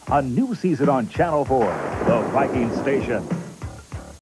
A new season on Channel 4, the Viking Station.